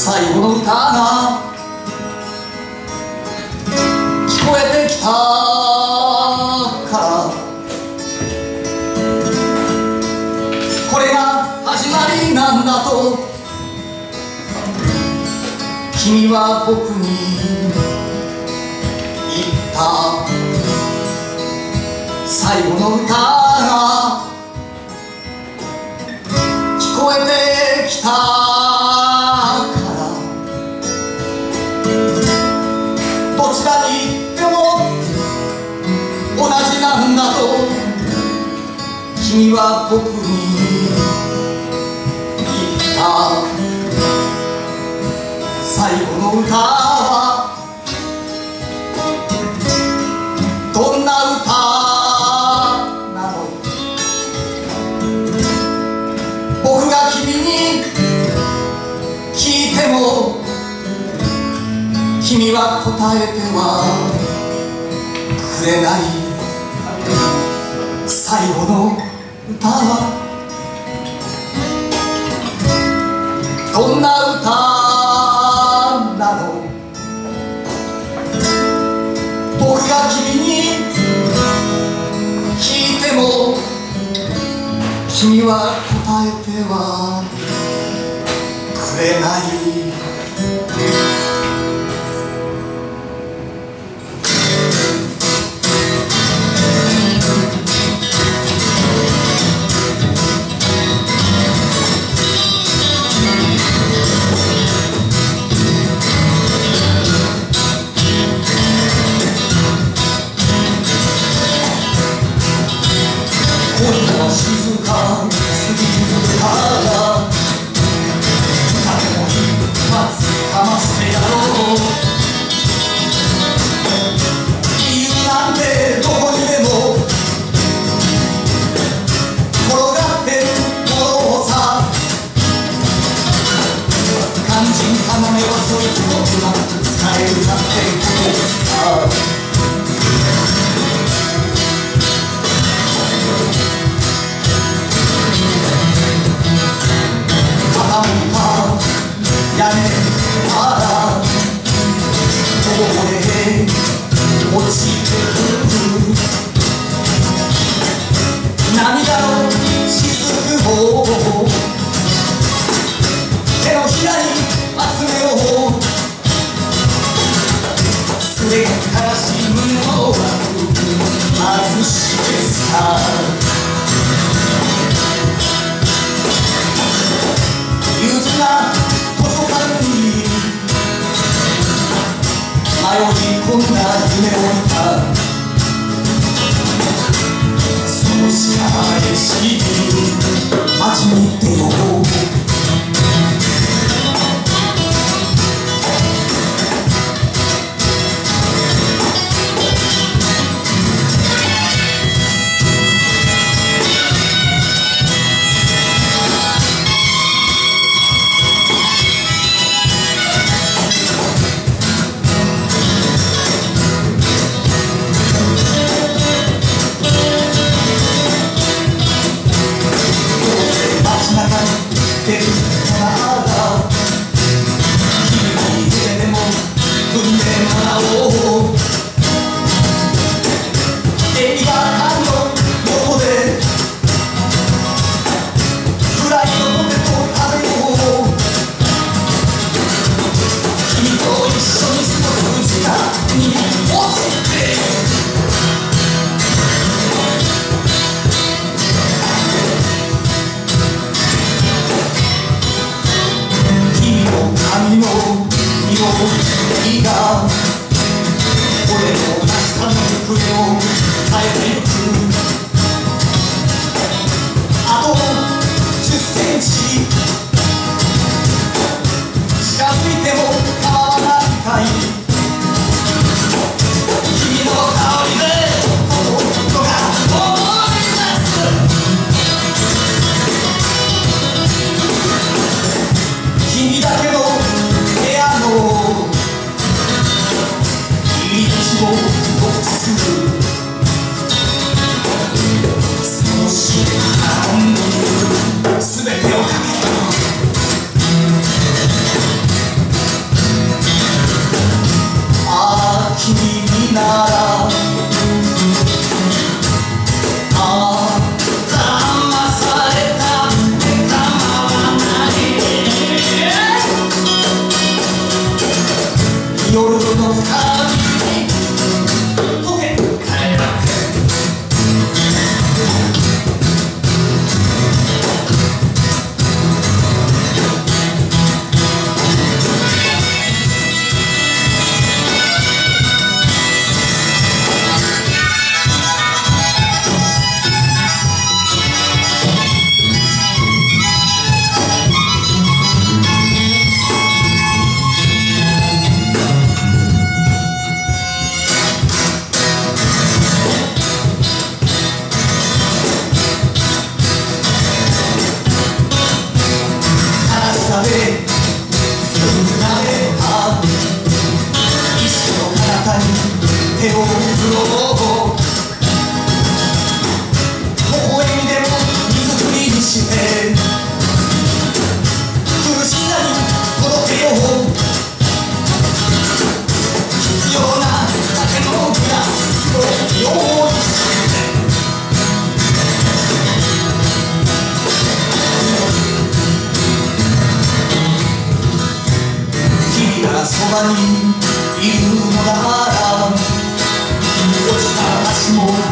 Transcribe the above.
最後の歌が聞こえてきたからこれが始まりなんだと君は僕に言った。最後の歌が聞こえてきたからどちらに行っても同じなんだと君は僕に言った。最後の歌はどんな歌なの。僕が君に聞いても君は答えてはくれない。最後の歌はどんな歌なの。僕が君に聞いても君は答えてはくれない。静かすぎるから誰も一発かましてやろう。理由なんてどこにでも転がってるものさ。肝心要はそいつをうまく使えるなんてことさ。屋根からこぼれ落ちてくる涙の雫を手のひらに集めよう。すれ悲しむのは貧しげさ。憂鬱な迷い込んだ夢を見た。その知らないし街に出よう。いが俺の明日の行方を変えてゆく。あと10センチ近づいても構わないかい。君の香りで心が思い出す。君だけの部屋の入り口をノックする。その死で全てをかけの旅に溶け帰らけ手を振ろう微笑みでも水振りにして苦しさに届けよう必要な酒のグラスを用意して君がそばにいるのなら落ちた足も